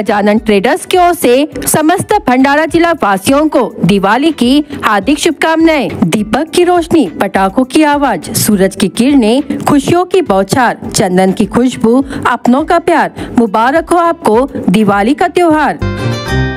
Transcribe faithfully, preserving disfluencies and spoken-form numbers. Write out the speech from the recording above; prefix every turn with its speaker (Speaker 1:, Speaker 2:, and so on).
Speaker 1: Gajanan traders की ओर से समस्त भंडारा जिला वासियों को दिवाली की हार्दिक शुभकामनाएं। दीपक की रोशनी, पटाखों की आवाज, सूरज की किरणें, खुशियों की बौछार, चंदन की खुशबू, अपनों का प्यार। मुबारक हो आपको दिवाली का त्योहार।